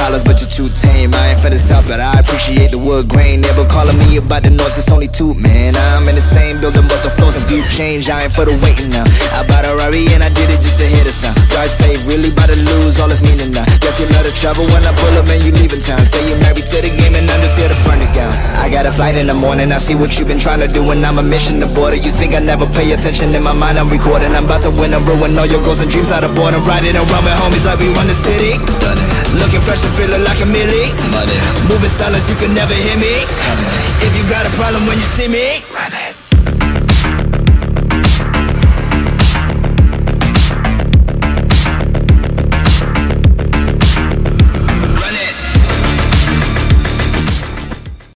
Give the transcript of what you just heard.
dollars, but you're too tame. I ain't for the south, but I appreciate the wood grain. Never calling me about the north, it's only two, man. I'm in the same building, but the flows and view change. I ain't for the waiting now. I bought a Rari and I did it just to hit a sound. Drive safe, really about to lose all its meaning now. Guess you love the trouble when I pull up and you leaving town. Say you married to the game and I'm just here to burn it down. I got a flight in the morning, I see what you've been trying to do, and I'm a mission to border. You think I never pay attention? In my mind I'm recording. I'm about to win and ruin all your goals and dreams out of boredom. Riding around with homies like we run the city. Looking fresh and feeling like a millie. Moving silence, you can never hear me. If you got a problem when you see me, run it.